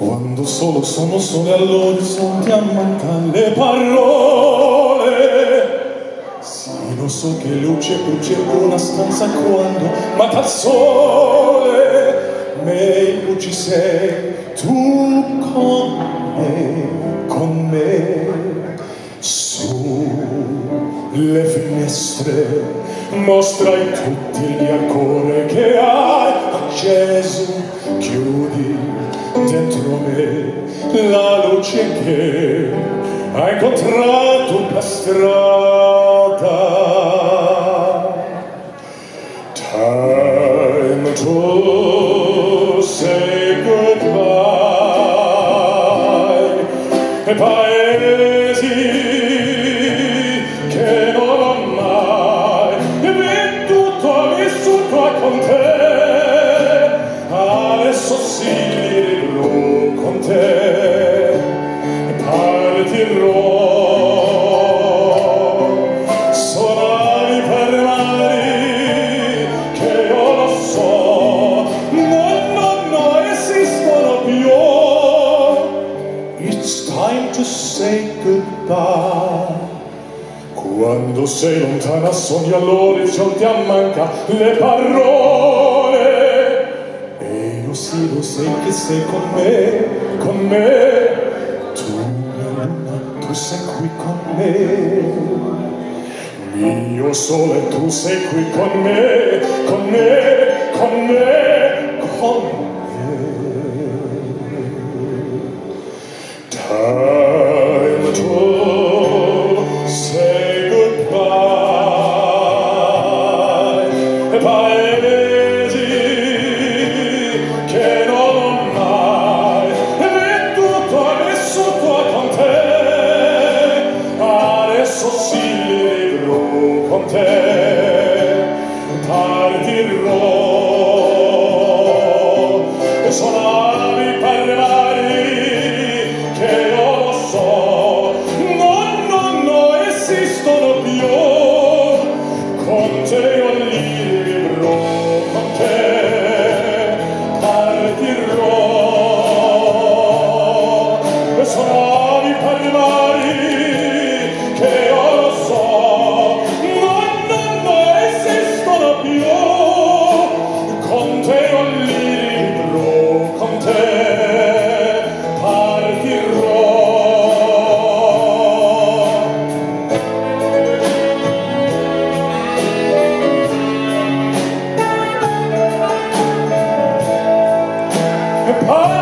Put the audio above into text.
Quando solo sono sole all'orizzonte a mancare le parole. Sì, lo so che luce brucia in una stanza quando manca il sole. Meglio ci sei tu con me. Sulle finestre mostrai tutti gli ancora che hai acceso. Chiudi dentro me la luce che hai incontrato per strada. Time to say goodbye. E paesi che non ho mai venduto e vissuto con te, adesso sì vivrò con te e partirò. Sonavi per mari che io lo so, no, esistono più. It's time to say goodbye. Quando sei lontana sogni all'orizzonte a manca le parole. E io sì lo sai che sei con me. Tu mia luna, tu sei qui con me. Mio sole, tu sei qui con me. Time to say goodbye. E paesi che non ho mai venduto e vissuto con te, adesso sì vivrò con te, partirò. E sonavi per mari che io lo so, no, esistono più. Con te io li vivrò, con te partirò. E sonavi per mari che io lo so, no, esistono più. Con te io li vivrò, con te partirò. Oh